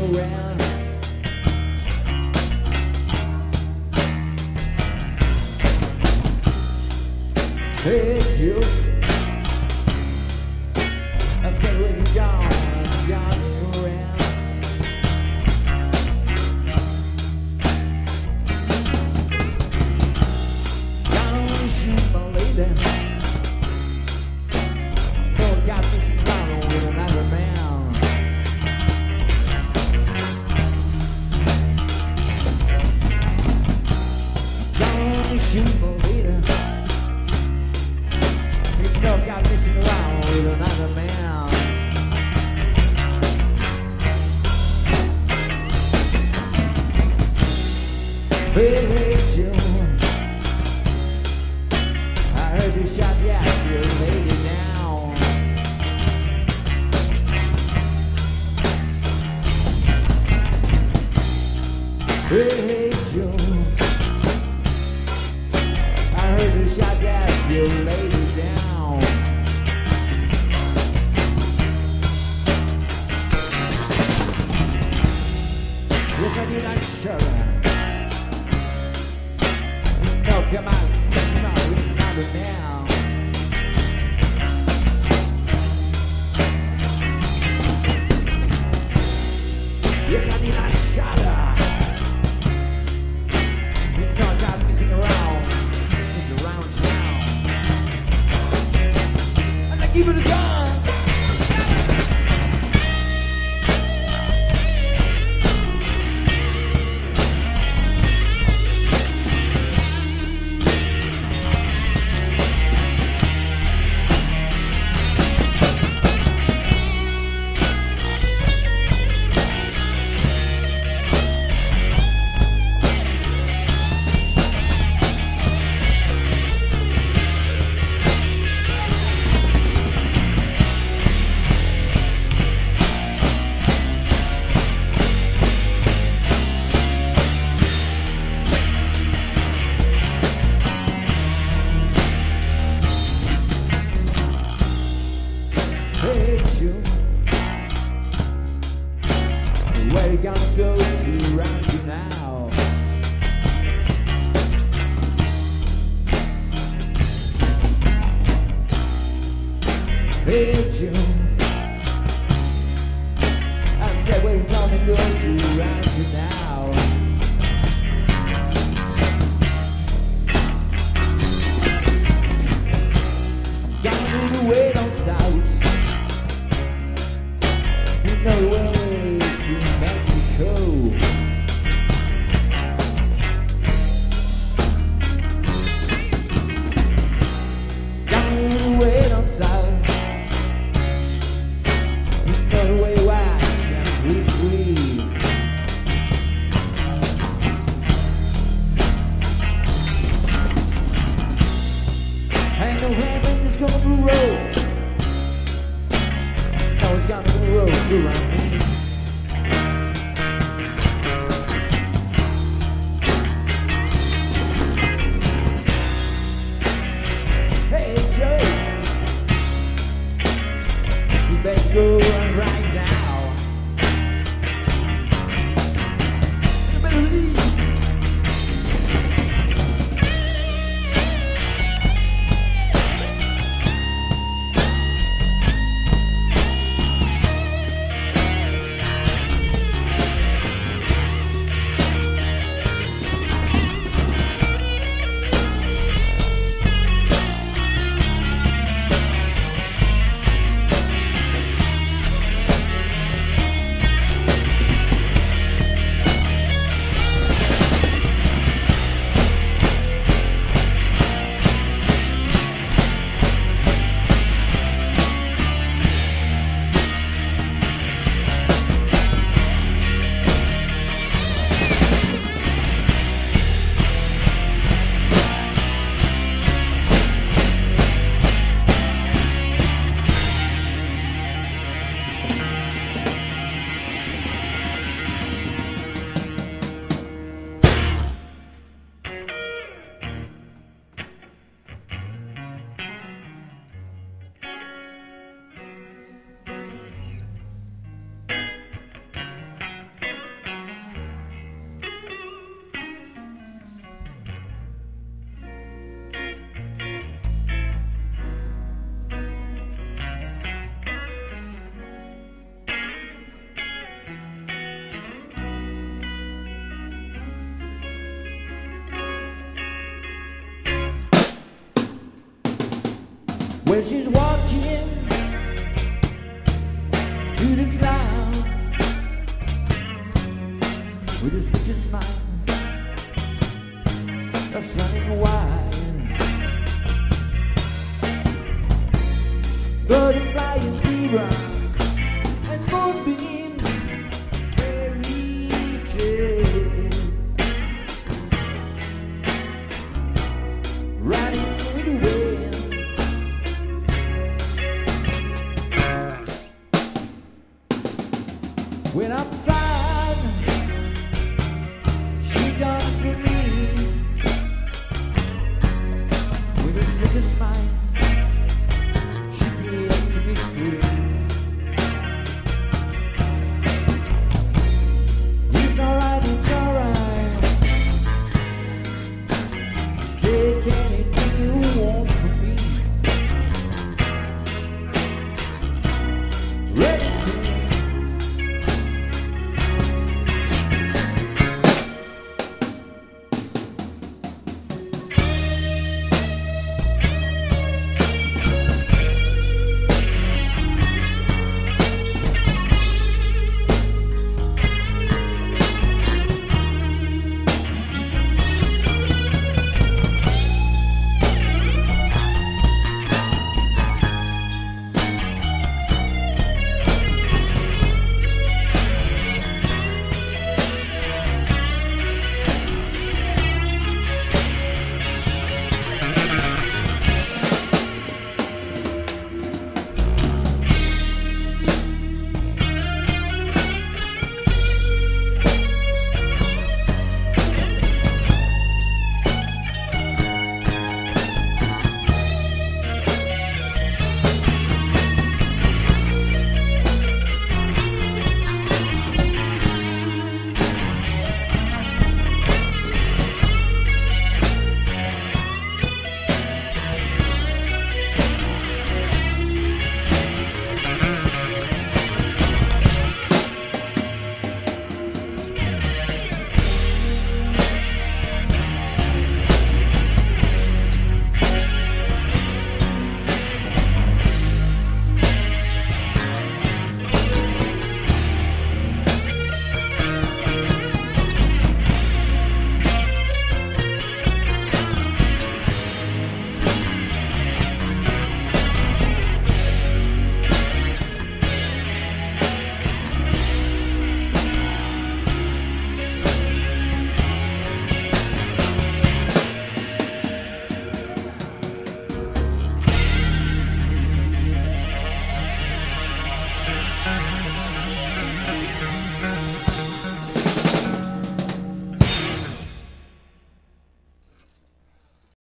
around. Hey Joe, I said when you're gone around. Gonna shoot my lady. Oh, got me sitting down with another man. Gonna shoot my lady. Got messing around with another man. Hey Joe, I heard you shot your lady now. Hey Joe, I heard you shot your lady down. Yes, I did, I sure. No, come on, we're not now. Yes, I did, I shot her. You know, I got messing around town. And I give it a gun. Hey Joe, where you gonna go to round you now? Hey Joe, I said where you gonna go to round you now? I'm gonna do the way down south. No way to Mexico. Down the way down south. No way wide and free. Ain't no heaven that's gonna roll. It's got the road around me. Hey Joe, you better go right now. You better leave. Well, she's watching through the cloud with a sick smile that's running wild. Butterfly and zebra and moonbeam fairy tales, riding with the wind. When I'm sad, she comes to me with a sick smile. She gives to me free.